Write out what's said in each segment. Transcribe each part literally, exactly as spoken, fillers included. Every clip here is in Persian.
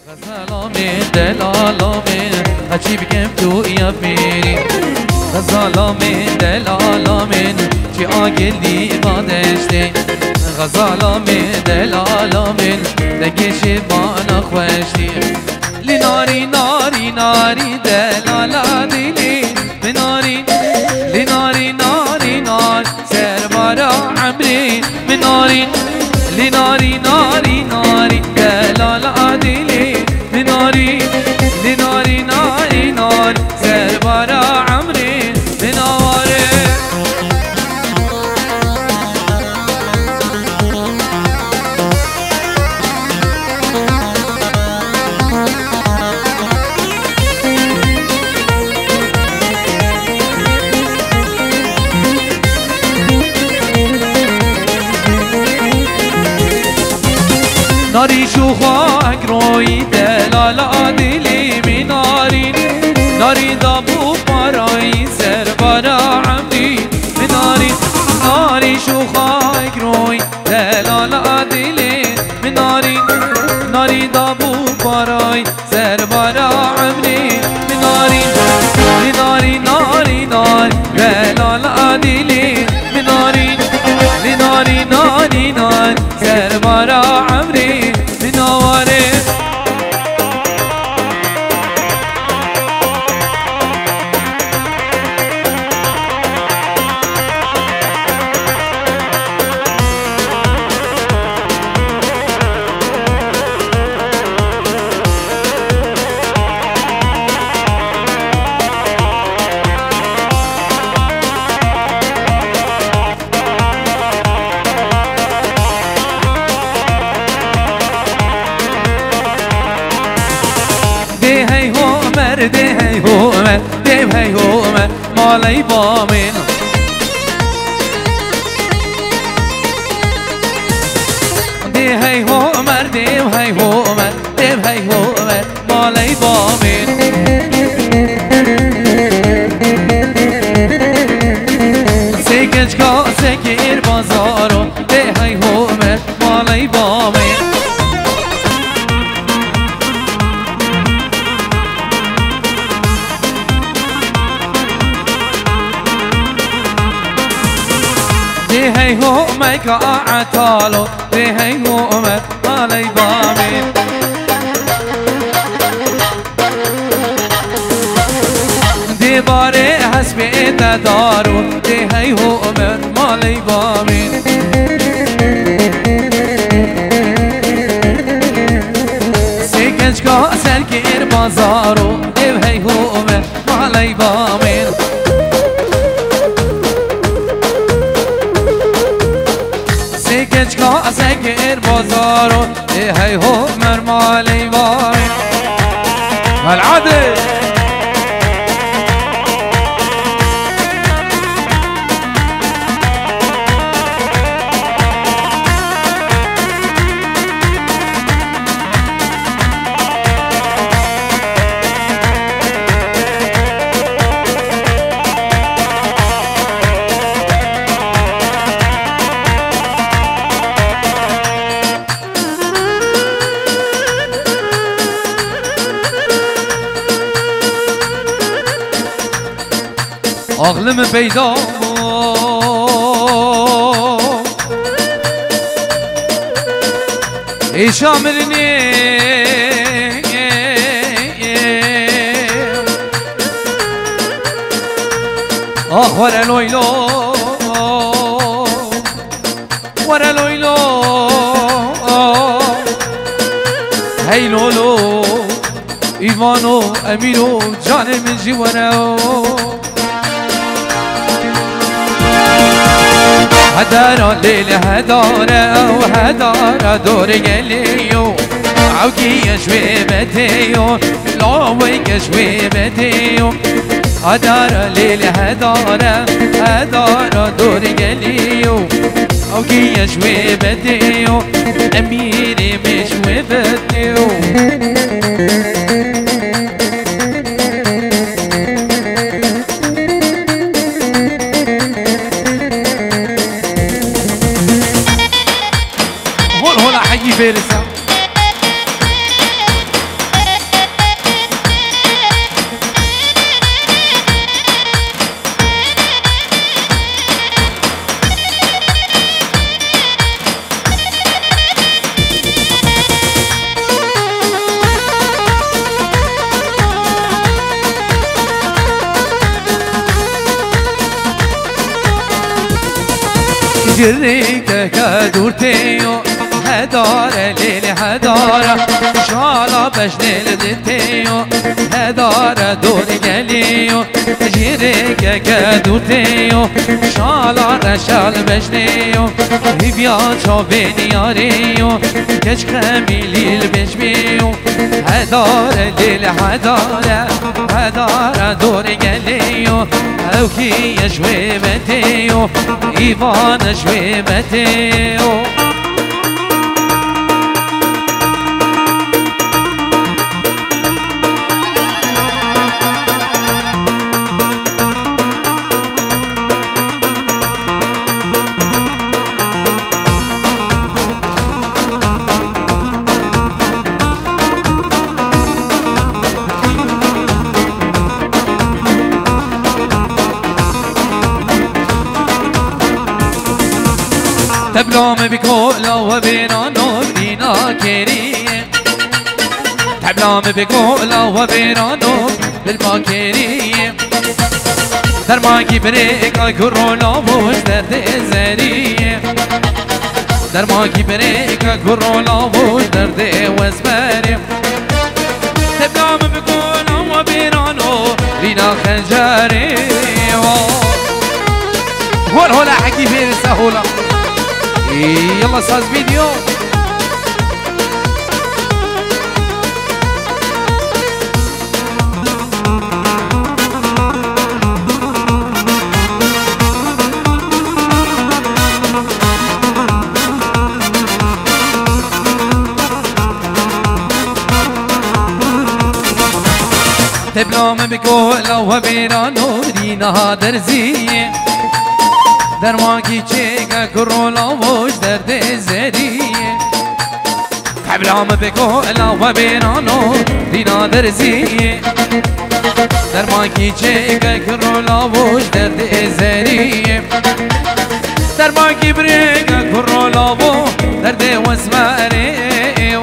غزالامي دلالامي هچی بکم تو یا میری غزالامي دلالامي چی آگلی بادشتی غزالامي دلالامي دگیشی بانا خوشتی لی ناری ناری ناری دلالا دیلی مناری لی ناری ناری نار سربارا عمری مناری لی ناری ناری ناری دلالا دیلی مناری لی ناری ناری نار سربارا عمری مناره ناری شو خاک روی دلالا دیلی مناری ناری دابو پارای سربارا عمری مناری ناری شو خاک روی دلالا دیلی مناری ناری دابو پارای سربارا عمری مناری ناری ناری ناری دلالا دیلی مناری ناری ناری ناری سربارا عمری مناره ده هی هومه ده هی هومه مالای بامین ده هی هومه ده هی هومه ده هی هومه مالای بامین سکج کا سکیر بازارو ده هی هومه مالای بامین هی هو ميكا عتالو هي هو مت علي بامي دي باري حسبي تدارو هي هو مت علي بامي سكنجكا سركير بازارو هي هو مت علي بامي سكنجكا سكر بازارو هي هو مرمالي بامي العدل عقلم پیدا ای شامرنی آخ ور لویلو ور لویلو هی لولو ایوانو امیرو جان من جیوانو هدارا ليل هدارا وهدارا دور قليو عوكي شويبتيو لويك شويبتيو هدارا ليل هدارا هدارا دور قليو عوكي شويبتيو أميري مش ويبتيو فارسة جريك كدورتيو هدار ليل هدار شالا باش ليلتيو هدار دور قليو جريك كدورتيو شالا رشال باش ليو هيبيا شوفيني ياريو كش خميلي البشبيو هدار ليل هدار هدار دور قليو او كي يشوي بتيو ايفان شوي بتيو تبلوم بكولا وبينا نور دينا كيريه تبلوم بكولا وبينا نور بالماكيريه درماكي بريكا كورونا وش درد زريه درماكي بريكا كورونا وش درد وزمريه تبلوم بكولا وبينا نور دينا خنجريه هول هولا حكي فين السهوله يلا استاذ فيديو تبلوم بكولا وبينا نورينا درزيه درماكي چيكا كورونا وش درد زريه تبلوم بكولا وبينا نورينا درزيه درماكي چيكا كورونا وش درد زريه درماكي بريكا كورونا وش درد وزمريه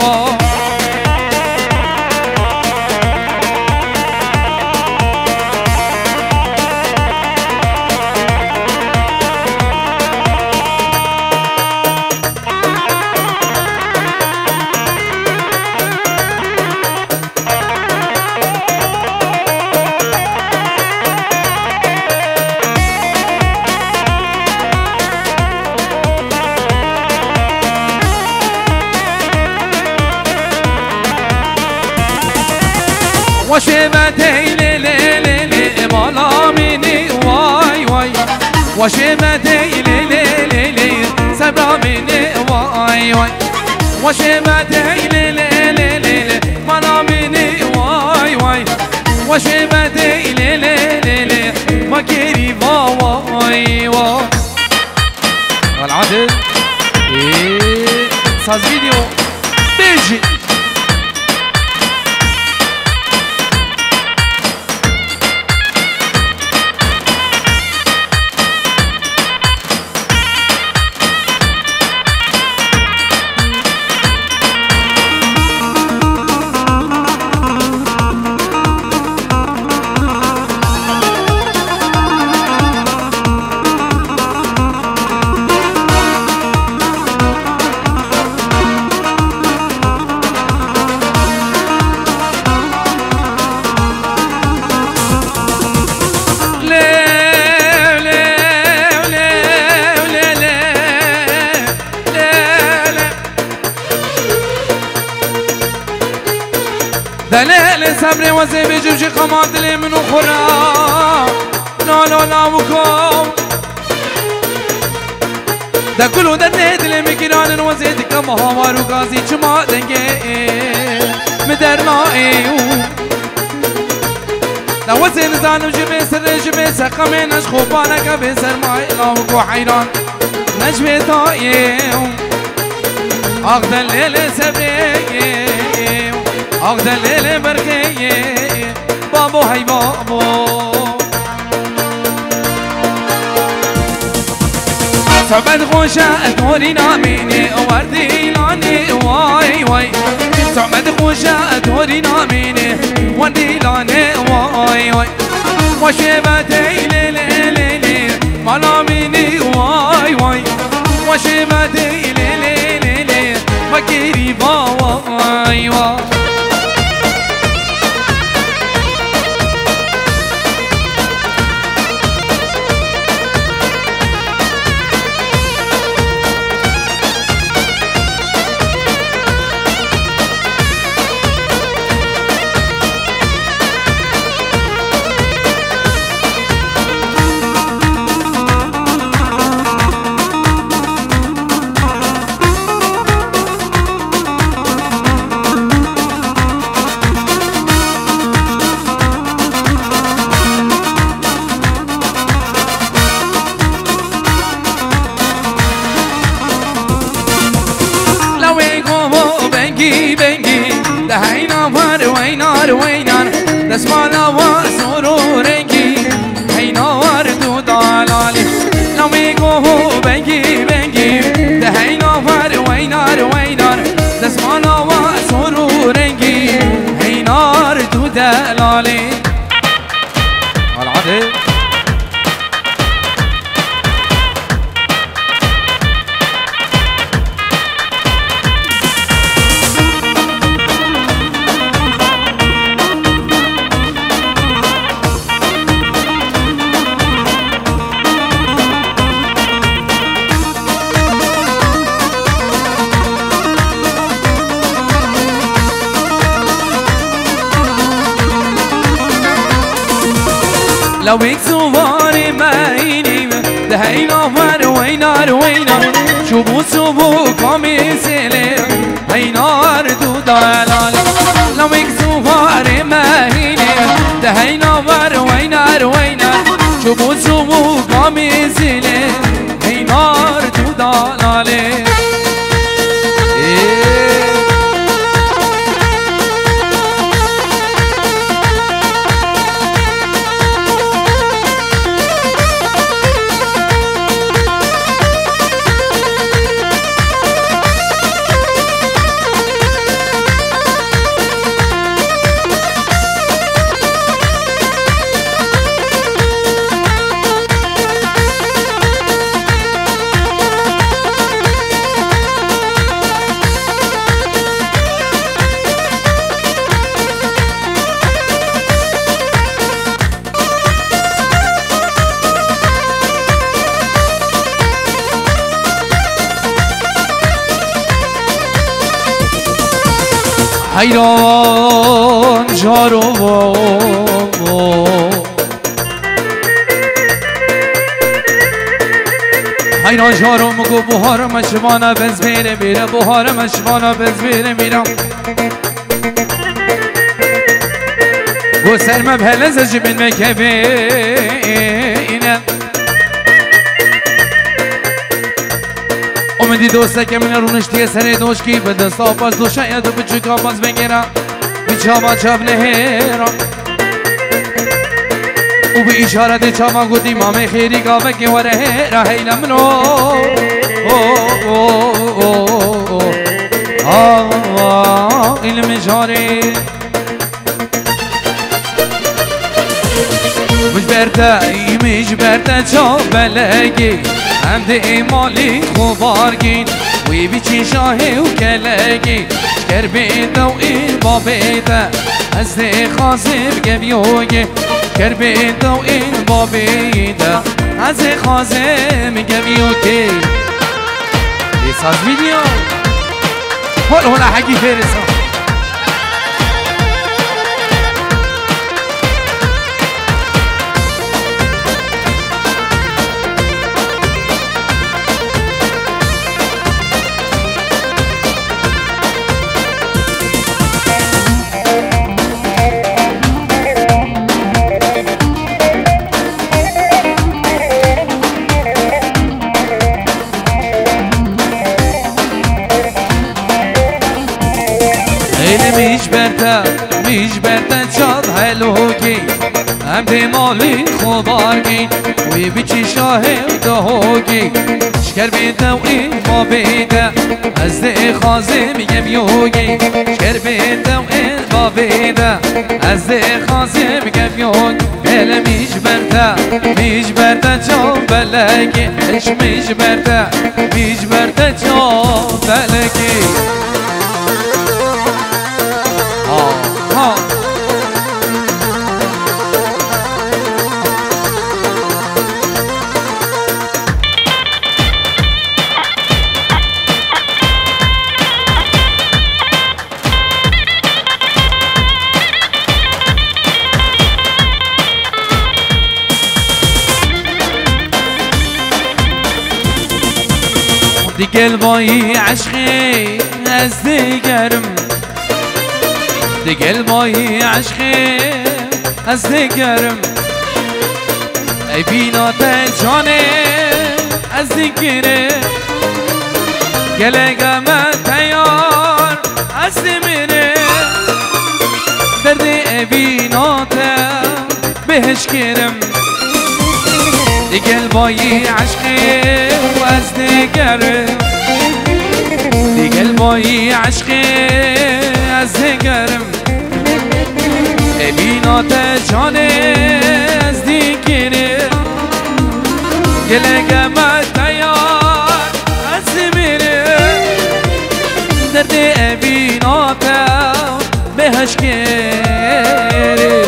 وشمتي لي لي لي لي مالا مني واي واي وشمتي لي لي لي لي سبرا مني واي واي وشمتي لي لي لي لي مالا مني واي واي وشمتي لي لي لي لي ما كيري واي واي العدل ايه صار فيديو بيجي دليل صبري وزي بيجي بشي قماد لي من اخرى لا لا لا وكو دا كلو دا نيد لي مكيران وزيد كما هوار وغازي چما دنگي مدرنائي دا وزي نزانو جبي سر جبي سقمي نش خوبانا كبي سرماي لا وكو حيران نجبي طائي اغدى الليل صبري اغدى الليل بركي بابو هاي بابو صعبت خوشة تورينا مني وردي لاني واي واي صعبت خوشة تورينا مني وردي لاني واي واي وشبتي لي لي لي لي مالا مني واي واي دسمانا و سرورنگی هیناور دو دلالی نمیگو بگی بگی ده هیناور وینار وینار دسمانا و سرورنگی هینار دو دلالی العاده لو يكسواري مايني ده هينار وينار وينار شوبو شوبو كوميسيلي هينار دو دلال لو يكسواري مايني ده هينار وينار وينار شوبو شوبو كوميسيلي هينار دو دلال حیران جارو حیران جارو مگو بهار مشوانه بز میره میره بهار مشوانه بز میره میرم گو سرمه بهلز جبین مکبینه اومدی دوسته که من رونشتی سر دوشکی به دستا پس دو شاید و بچکا پس بگیرم بیچاما چاپ نهیرم او به اشارت چاما گودی مامه خیری گاوه که وره را حیل منو آه علم جاری مجبرته ای مجبرته چا بلگی هم ده مالی خوبارگین وی بیچی شاهی و کلگی شکر بیده و این بابیده از ده خازم گویوگی شکر بیده و این بابیده از ده خازم گویوگی ایساز ویدیو هول هول حقی فرسان میش برده میش برده چاد هلوگی هم به مالی خوبارگی وی بیچی شاه دهوگی شکر بیده و این ما بیده از ده خازه میگم یوگی شکر بیده و این ما بیده از ده خازه میگم یوگی بله میش برده میش برده چا بلگی اش میش برده میش برده چا بلگی ها دیگل بایی عشقی از دیگرم دیگل بایی عشقی از دیگرم ای بینات جانه از دیگره گلگم تیار از دیمره درد ای بینات بهش كرم دقل باي عشقي واز دقرم دقل باي عشقي از دقرم بینات جانه از دقرم گله گمت دیار از میرم درد بینات بهش کرم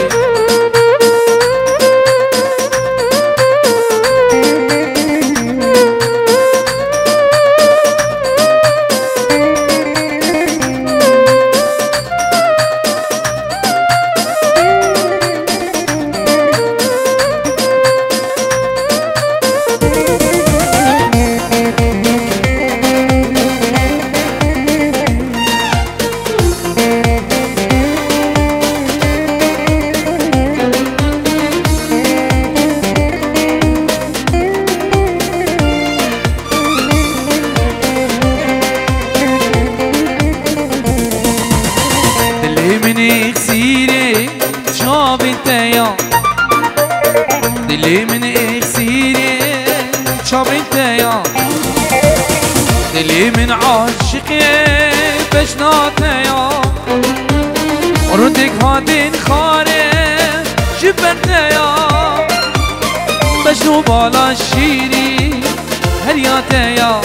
دلی من اکسیری چابنته یا دلی من عاشقی بشناته یا ردک هاتین خاره جبرته یا بشنو بالا شیری هریاته یا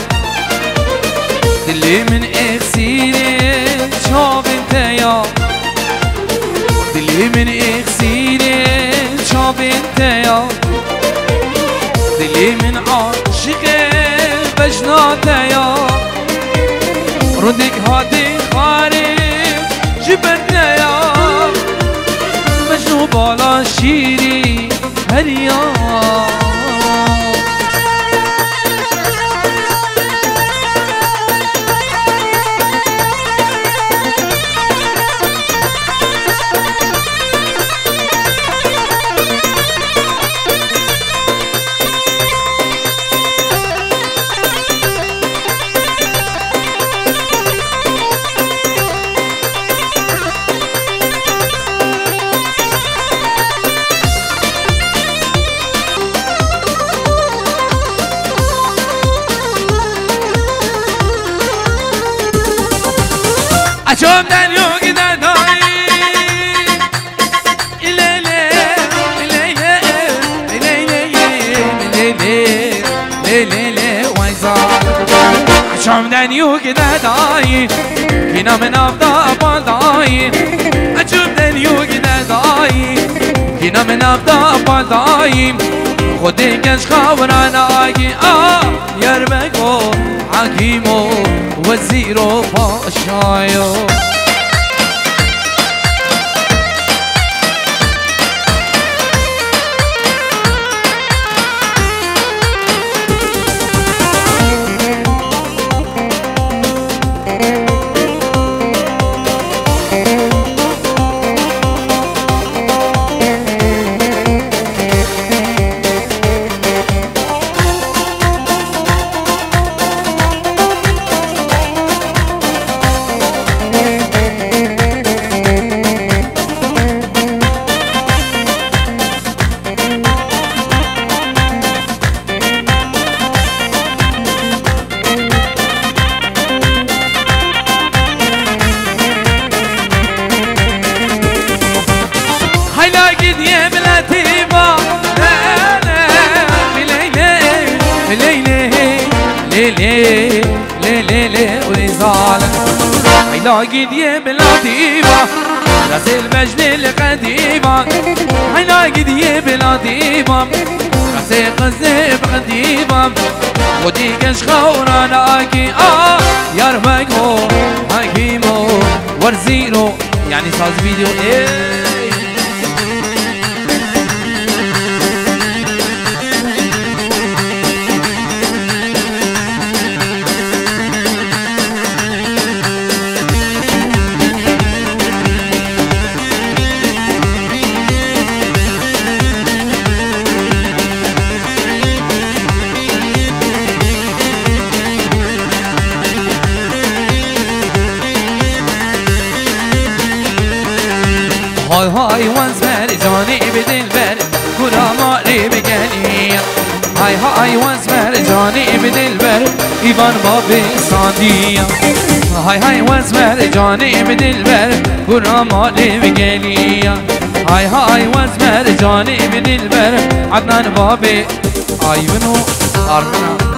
دلی من اکسیری چابنته یا دلی من اکسیری چابنته یا دلی من عاشقه بجناته یا ردک هاتی خاری جبرته یا مجنو بالا شیری هریا Açım deniyor giden ay İleyle İleyle İleyle İleyle İleyle Vayzal Açım deniyor giden ay Kina men avda balday Açım deniyor giden ay Kina men avda balday خودی کش خبران آگی آ یار بگو حکیمو وزیر و پاشایو ليلي ليلي ورزال علاقي دي بلاديبا راس المجد القديمة علاقي دي بلاديبا راس قزب قديمة ودي كش خورانا اكي اه يرمكو حكيمو ورزيرو يعني صاز فيديو ايه های های وزبر جانب دلبر گرام ری بگلی های های وزبر جانب دلبر ایوان باب ساندی های های وزبر جانب دلبر گرام ری بگلی های های وزبر جانب دلبر عدنان باب آیونو آرمنا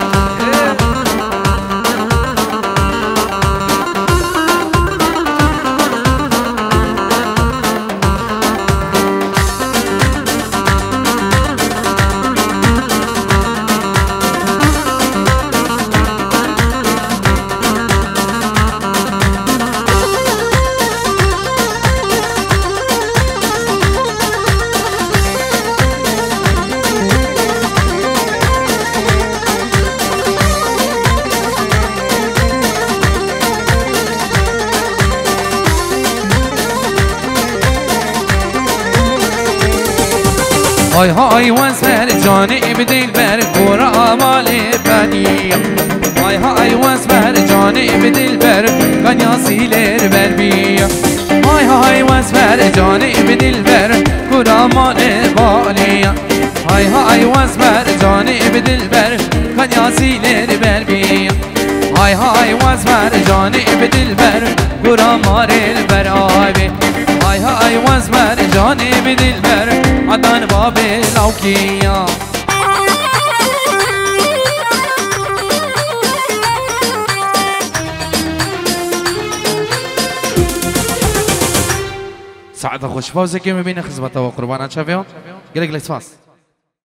های های وزبر جانب دلبر گرام بنی های های وزبر جانب دلبر کنیا سیلر بر بی های های وزبر جانب دلبر گرام بالی های های وزبر جانب دلبر کنیا سیلر بر بی های های وزبر جانب دلبر گرام بر آبی های های وزبر جانب دلبر عدن باب لوکیا ساعت خوش فوزك يوم بين خزبته وقربانات شافيو قلق ليس فاس